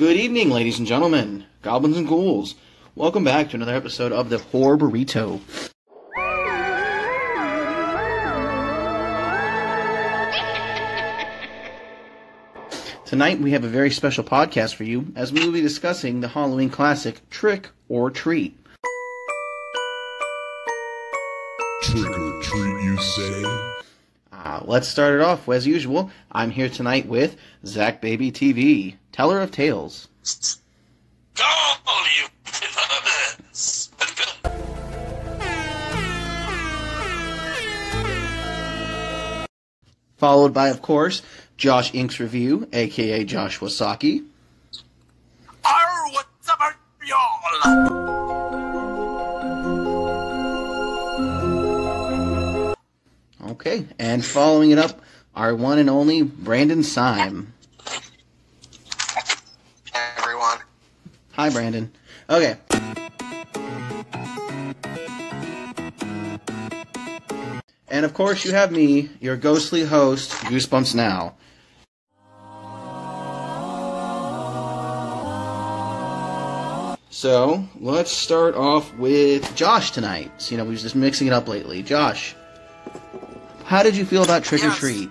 Good evening, ladies and gentlemen, goblins and ghouls. Welcome back to another episode of the Horror Burrito. Tonight we have a very special podcast for you, as we will be discussing the Halloween classic, Trick or Treat. Trick or treat, you say? Let's start it off, as usual. I'm here tonight with Zach Baby TV, teller of tales. All you villains! Followed by, of course, Josh Inks Review, aka Josh Wasaki. Arr, what's up, y'all? Okay, and following it up, our one and only Brandon Syme. Hey, everyone. Hi, Brandon. Okay. And of course, you have me, your ghostly host, Goosebumps Now. So, let's start off with Josh tonight. So, we've just mixing it up lately. Josh, how did you feel about Trick or Treat?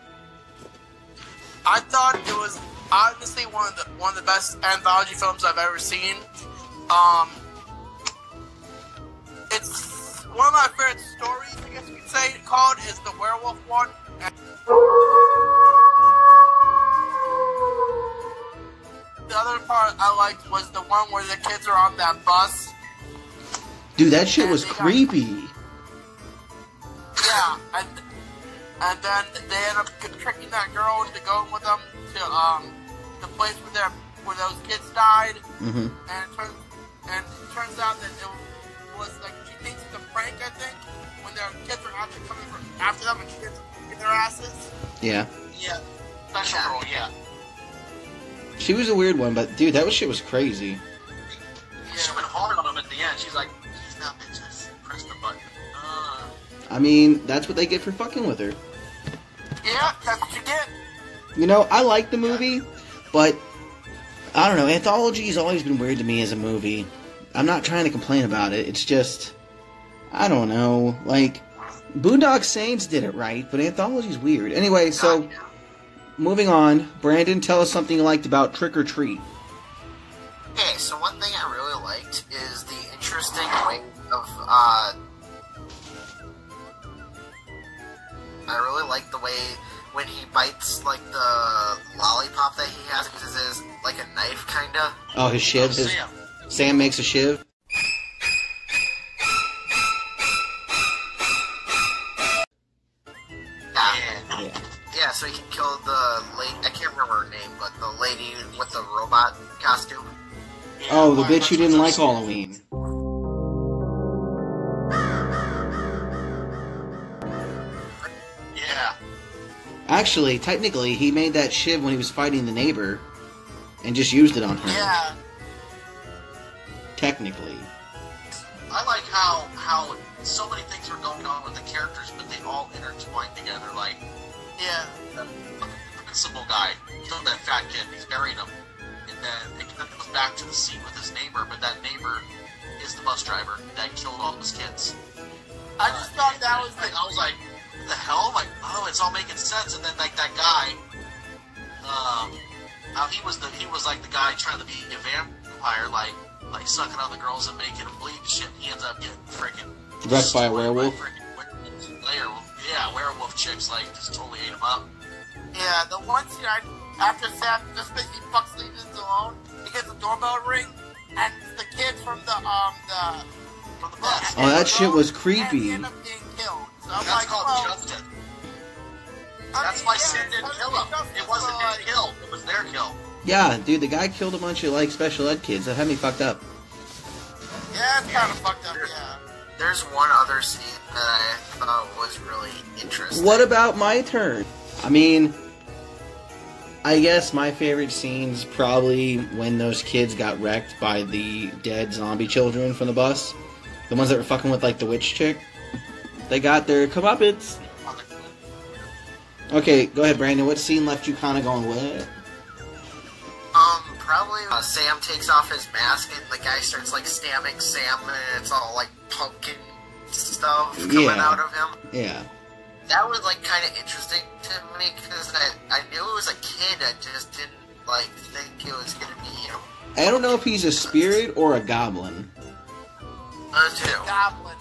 I thought it was honestly one of the best anthology films I've ever seen. It's one of my favorite stories, I guess you could say, called is the werewolf one. The other part I liked was the one where the kids are on that bus. Dude, that shit was creepy. Yeah, and then they end up tricking that girl into going with them to the place where those kids died. Mm-hmm. And it turns out that it was like she thinks it's a prank. I think when their kids are actually coming after them and she gets in their asses. Yeah. Yeah, special girl. Yeah. She was a weird one, but dude, that shit was crazy. She went hard on him at the end. She's like, he's not bitches. Press the button. I mean, that's what they get for fucking with her. Yeah, that's what you get. I like the movie, but I don't know. Anthology's always been weird to me as a movie. I'm not trying to complain about it. It's just, I don't know. Like, Boondock Saints did it right, but Anthology's weird. Anyway, so moving on. Brandon, tell us something you liked about Trick or Treat. Okay, so one thing I really liked is the interesting way of, I really like the way when he bites, like, the lollipop that he has, because it is, like, a knife, kinda. Oh, his shiv? Sam makes a shiv? Yeah, so he can kill the lady, I can't remember her name, but the lady with the robot costume. Oh, the bitch who didn't like Halloween. Yeah. Actually, technically, he made that shiv when he was fighting the neighbor, and just used it on her. Yeah. Technically. I like how so many things were going on with the characters, but they all intertwined together. Like, Yeah. the principal guy killed that fat kid. He's burying him, and then it goes back to the scene with his neighbor. But that neighbor is the bus driver that killed all those kids. I just thought that was I was like, what the hell? Like, oh, it's all making sense. And then like that guy, how he was like the guy trying to be a vampire, like sucking on the girls and making them bleed and shit. He ends up getting freaking Wrecked by a werewolf? Werewolf chicks, like, just totally ate him up. Yeah, the one scene after Sam just basically fucks Legends alone, he gets the doorbell ring, and the kids from the bus. Oh, that shit was And creepy. they end up being killed. So I'm That's like, called well, Justin. That's why Sam didn't kill him. It wasn't his kill. It was their kill. Yeah, dude, the guy killed a bunch of, special ed kids. That had me fucked up. Yeah, it's kind of fucked up, yeah. There's one other scene that I thought was really interesting. What about my turn? I mean, I guess my favorite scene's probably when those kids got wrecked by the dead zombie children from the bus. The ones that were fucking with, the witch chick. They got their comeuppance. Okay, go ahead, Brandon. What scene left you kind of going, what? Probably Sam takes off his mask and the guy starts like stabbing Sam and it's all like pumpkin stuff coming out of him. Yeah. That was like kind of interesting to me because I knew it was a kid. I just didn't like think it was gonna be him. I don't know if he's a spirit or a goblin. Too. Goblin.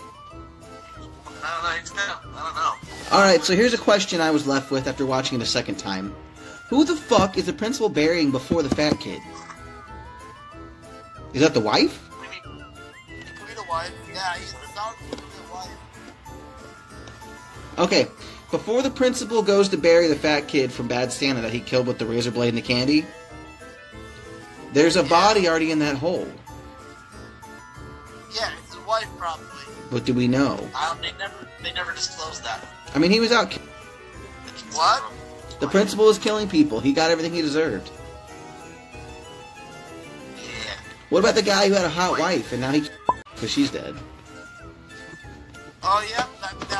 I don't know. Alright, so here's a question I was left with after watching it a second time. Who the fuck is the principal burying before the fat kid? Is that the wife? He could be the wife. Yeah, he's the son of the wife. Okay, before the principal goes to bury the fat kid from Bad Santa that he killed with the razor blade and the candy, there's a body already in that hole. Yeah, it's his wife probably. What do we know? They never disclosed that. I mean, he was out. What? The principal is killing people. He got everything he deserved. Yeah. What about the guy who had a hot wife and now he because she's dead? Oh yeah,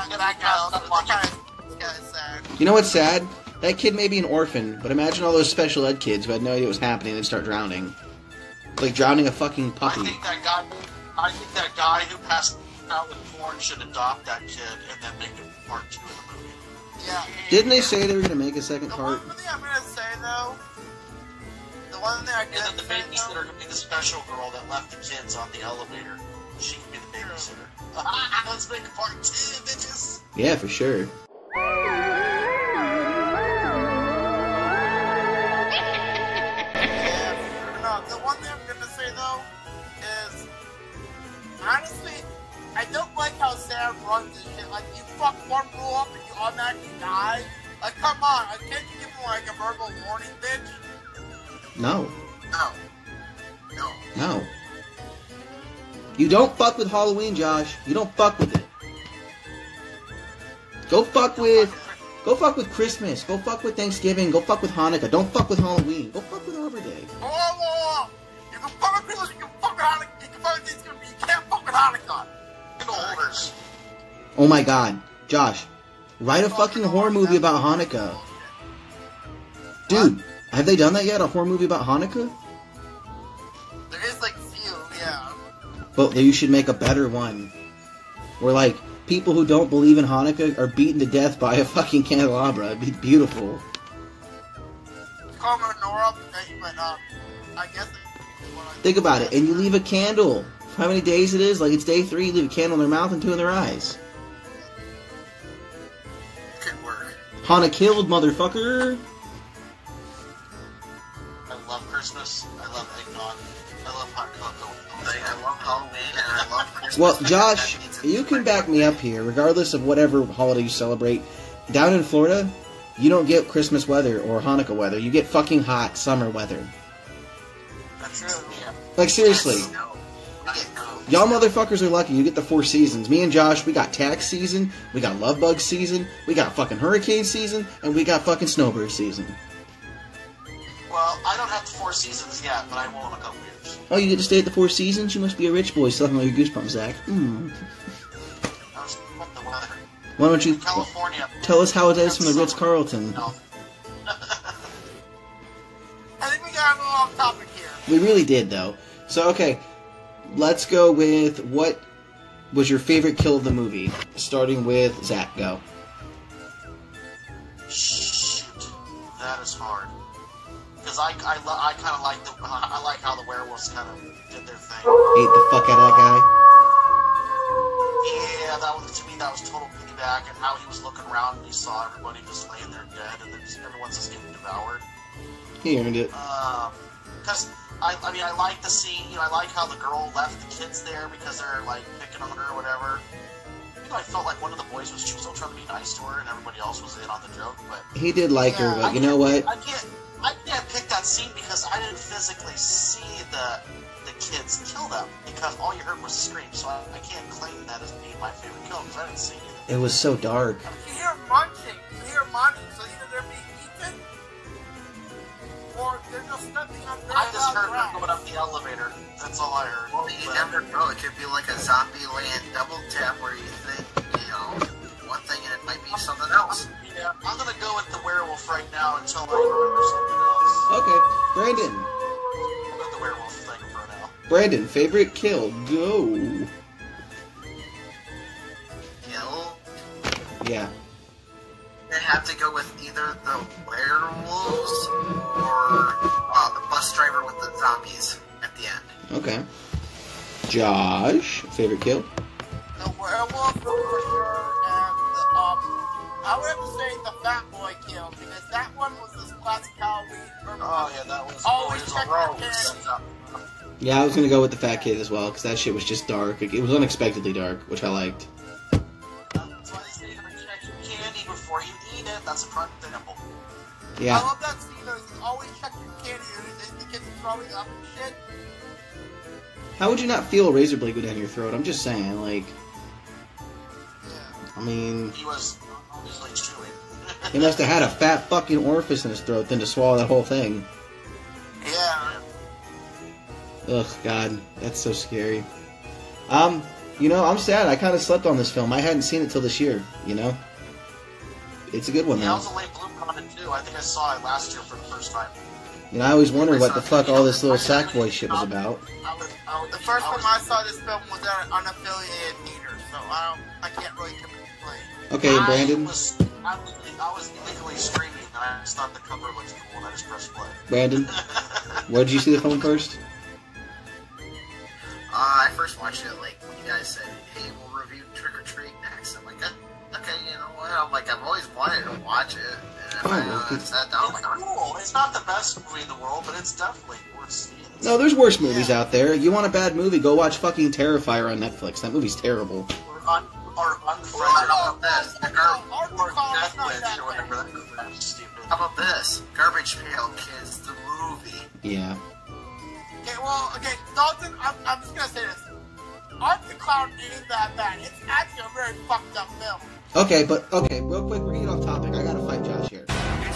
that guy is sad. You know what's sad? That kid may be an orphan, but imagine all those special ed kids who had no idea what was happening and start drowning. Like drowning a fucking puppy. I think that guy who passed out with porn should adopt that kid and then make it part 2 of the movie. Yeah. Didn't they say they were going to make a second The part? one thing I'm gonna say though, the one thing I And then can the say babysitter could be the special girl that left the kids on the elevator. She can be the babysitter. Let's make part 2, bitches! Yeah, for sure. No, the one thing I'm gonna say though is, honestly, I don't like how Sam runs this shit. Like, you fuck one rule up and you automatically die. Like, come on, can't you give him like a verbal warning, bitch? No. No. No. You don't fuck with Halloween, Josh. You don't fuck with it. Go fuck with Christmas. Go fuck with Thanksgiving. Go fuck with Hanukkah. Don't fuck with Halloween. Go fuck with Arbor Day. Oh, you can fuck with Christmas, you can fuck with Hanukkah, you can fuck with Thanksgiving, but you can't fuck with Hanukkah. Get holders. Oh my god. Josh, write a fucking horror movie about Hanukkah. Dude, have they done that yet? A horror movie about Hanukkah? There is like few, yeah. But you should make a better one. Where, like, people who don't believe in Hanukkah are beaten to death by a fucking candelabra. It'd be beautiful. Call her Nora, but I guess. Think about it. And you leave a candle. For how many days it is? Like, it's day 3, you leave a candle in their mouth and 2 in their eyes. Could work. Hanukkah killed, motherfucker. I love Christmas. I love eggnog. I love hot cocoa. I love Halloween and I love Christmas. Well, Josh, you can back me up here, regardless of whatever holiday you celebrate. Down in Florida, you don't get Christmas weather or Hanukkah weather. You get fucking hot summer weather. That's true. Yeah. Like, seriously. No. We get no. Y'all motherfuckers are lucky. You get the 4 seasons. Me and Josh, we got tax season, we got love bug season, we got fucking hurricane season, and we got fucking snowbird season. Well, I don't have the 4 seasons yet, but I will in a couple years. Oh, you get to stay at the 4 seasons? You must be a rich boy. Still having all your goosebumps, Zach. I was what the weather. Why don't you California. tell us how it is from the Ritz-Carlton? No. I think we got a little off topic here. We really did, though. So, okay, let's go with what was your favorite kill of the movie? Starting with Zach, go. Shoot, that is hard. Because I kind of like I like how the werewolves kind of did their thing. Ate the fuck out of that guy. Yeah, to me that was total piggyback, and how he was looking around and he saw everybody just laying there dead, and then everyone's just getting devoured. He earned it. Because I mean, I like the scene. You know, I like how the girl left the kids there because they're like picking on her or whatever. You know, I felt like one of the boys was still trying to be nice to her, and everybody else was in on the joke. But He did like her, but you know what? I can't pick that scene because I didn't physically see the kids kill them because all you heard was screams. So I can't claim that as being my favorite kill because I didn't see anything. It was so dark. You hear munching, so either they're being eaten or they're just nothing on their I just heard her ground. going up the elevator. That's all I heard. Well, you never know. It could be like a zombie land double tap where you think, one thing and it might be something else. Yeah, I'm gonna go with the werewolf right now until I remember something else. Okay, Brandon. Brandon, favorite kill? Go. Kill? Yeah. I have to go with either the werewolves or the bus driver with the zombies at the end. Okay. Josh, favorite kill? The werewolf for sure, and I would have to say the fat boy kill, because that one was this classic Halloween. Oh yeah, that was Always always check a your rose. candy. Yeah, I was gonna go with the fat kid as well, because that shit was just dark. It was unexpectedly dark, which I liked. That's why they say you gotta check your candy before you eat it. That's a prime example. I Yeah. love that scene, though. You always check your candy, and the kids throwing up and shit. How would you not feel a razor blade go down your throat? I'm just saying, like, Yeah. I mean, He was obviously chewing. he must have had a fat fucking orifice in his throat then to swallow that whole thing. Yeah. Ugh, God, that's so scary. You know, I'm sad. I kind of slept on this film. I hadn't seen it till this year, you know? It's a good one, Yeah, I though. was a late bloomer on it too. I think I saw it last year for the first time. You know, I always wondered what the fuck all this little Sackboy shit was about. The first time I saw this film was at an unaffiliated theater, so I can't really complain. Okay, Brandon. I was illegally streaming, and I just thought the cover looked cool, and I just pressed play. Brandon, where did you see the film first? I first watched it like when you guys said, "Hey, we'll review Trick or Treat next." I'm like, okay, you know what? I'm like, I've always wanted to watch it, and Oh, I sat down. I'm It's like, cool. It's not the best movie in the world, but it's definitely worth seeing. No, there's worse movies out there. You want a bad movie, go watch fucking Terrifier on Netflix. That movie's terrible. Or Unfriended. How about this? Or Netflix, or whatever that crap is stupid. How about this? Garbage Pail Kids, the movie. Yeah. Okay, Dalton, I'm just gonna say this. Art the Clown ain't that bad. It's actually a very fucked up film. Okay, real quick, we're gonna get off topic. I gotta fight Josh here.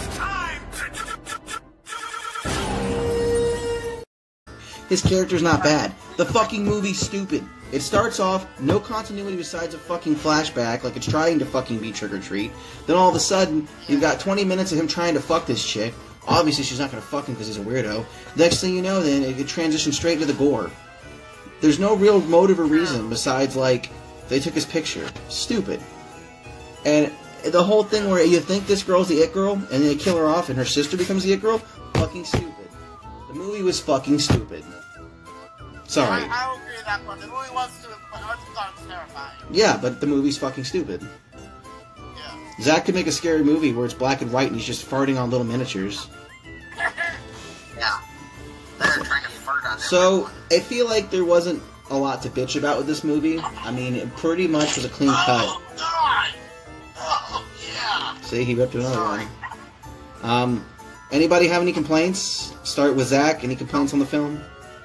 His character's not bad. The fucking movie's stupid. It starts off, no continuity besides a fucking flashback, like it's trying to fucking be Trick or Treat. Then all of a sudden, you've got 20 minutes of him trying to fuck this chick. Obviously, she's not gonna fuck him because he's a weirdo. Next thing you know, then, it transitions straight to the gore. There's no real motive or reason besides, like, they took his picture. Stupid. And the whole thing where you think this girl's the it girl, and then they kill her off and her sister becomes the it girl, fucking stupid. The movie was fucking stupid. Sorry. I don't agree with that one. The movie was stupid, but Art the Clown was terrifying. Yeah, but the movie's fucking stupid. Yeah. Zack could make a scary movie where it's black and white and he's just farting on little miniatures. Yeah. They're trying to fart on So, everyone. I feel like there wasn't a lot to bitch about with this movie. I mean, it pretty much was a clean cut. Oh, God! Oh, yeah! See, he ripped another one. Anybody have any complaints? Start with Zack. Any complaints on the film?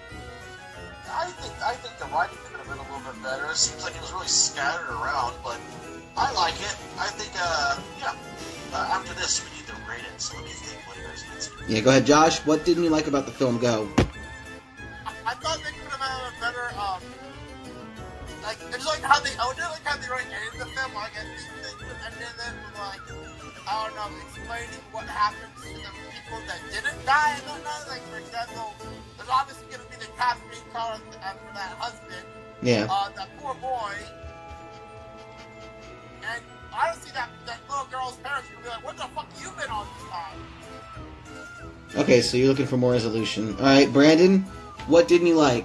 I think the writing could have been a little bit better. It seems like it was really scattered around, but I like it. I think, after this, we need to rate it, so let me think what you guys think. Yeah, go ahead, Josh. What didn't you like about the film? Go. I thought they could have had a better, like, it's like how they already ended the film. Like, I think they could have ended it with, like, I don't know, explaining what happens to the people that didn't die and whatnot. Like, for example, there's obviously going to be the casting call after that husband. Yeah. That poor boy. And honestly, that little girl's parents are going to be like, what the fuck you been on this time? Okay, so you're looking for more resolution. Alright, Brandon, what didn't you like?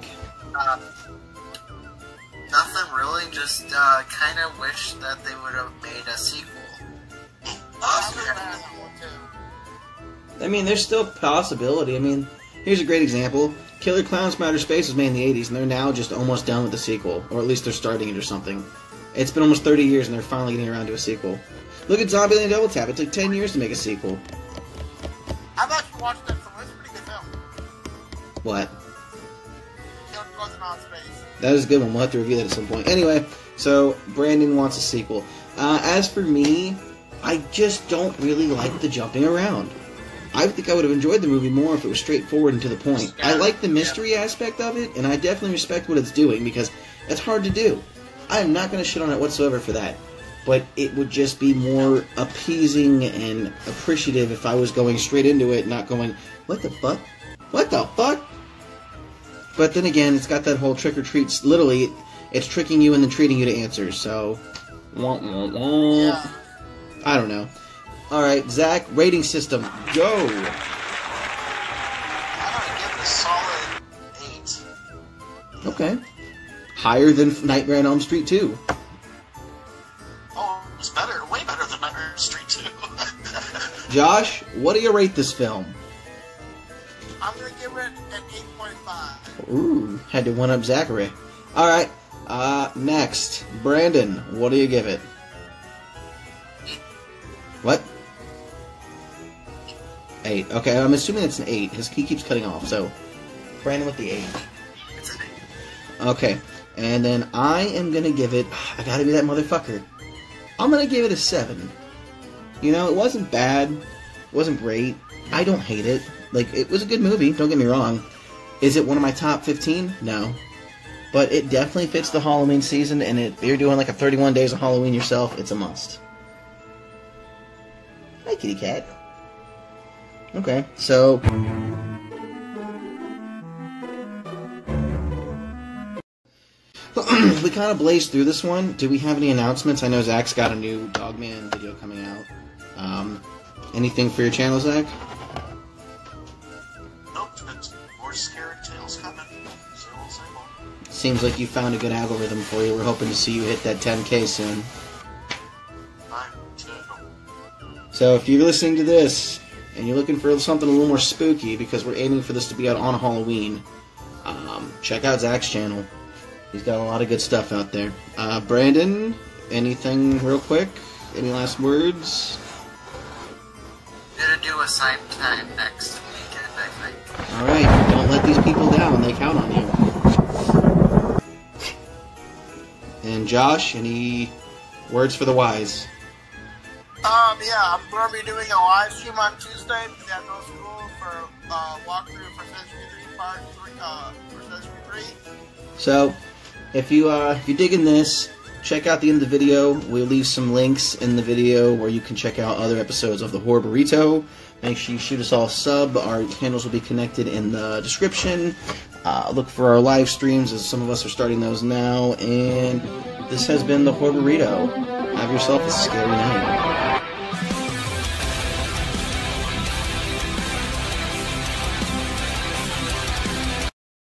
Nothing really, just kind of wish that they would have made a sequel. I was mad at that one, too. I mean, there's still a possibility. I mean, here's a great example. Killer Clowns from Outer Space was made in the 80s, and they're now just almost done with the sequel. Or at least they're starting it or something. It's been almost 30 years, and they're finally getting around to a sequel. Look at Zombieland Double Tap. It took 10 years to make a sequel. I've actually watched that film. It's a pretty good film. What? Killer Clowns in Outer Space. That is a good one. We'll have to review that at some point. Anyway, so Brandon wants a sequel. As for me, I just don't really like the jumping around. I think I would have enjoyed the movie more if it was straightforward and to the point. I like the mystery aspect of it, and I definitely respect what it's doing, because it's hard to do. I am not going to shit on it whatsoever for that. But it would just be more appeasing and appreciative if I was going straight into it, not going, what the fuck? What the fuck? But then again, it's got that whole trick or treat. Literally, it's tricking you and then treating you to answers. So, wah, wah, wah. Yeah. I don't know. All right, Zach, rating system, go. I'm gonna give it a solid 8. Okay. Higher than Nightmare on Elm Street 2. Oh, it was better, way better than Nightmare on Street 2. Josh, what do you rate this film? I'm gonna give it an 8.5. Ooh, had to one up Zachary. All right. Next, Brandon, what do you give it? What? 8. Okay, I'm assuming it's an 8. He keeps cutting off, so Brandon with the 8. It's an 8. Okay, and then I am gonna give it. I gotta be that motherfucker. I'm gonna give it a 7. You know, it wasn't bad, it wasn't great. I don't hate it. Like, it was a good movie. Don't get me wrong. Is it one of my top 15? No. But it definitely fits the Halloween season, and if you're doing like a 31 days of Halloween yourself, it's a must. Hi, kitty cat. Okay, so we kind of blazed through this one. Do we have any announcements? I know Zach's got a new Dogman video coming out. Anything for your channel, Zach? Nope, it's more scary tales coming. Same old, same old. Seems like you found a good algorithm for you. We're hoping to see you hit that 10K soon. Fine, too. So if you're listening to this and you're looking for something a little more spooky, because we're aiming for this to be out on Halloween, check out Zach's channel. He's got a lot of good stuff out there. Brandon, anything real quick? Any last words? I'm gonna do a side time next weekend, I think. Alright, don't let these people down. They count on you. And Josh, any words for the wise? Yeah, I'm gonna be doing a live stream on Tuesday because I have no school for walkthrough for Century 3 Part 3, for Century 3. So, if you're digging this, check out the end of the video. We'll leave some links in the video where you can check out other episodes of the Horror Burrito. Make sure you shoot us all a sub. Our handles will be connected in the description. Look for our live streams, as some of us are starting those now. And this has been the Horror Burrito. Have yourself a scary night.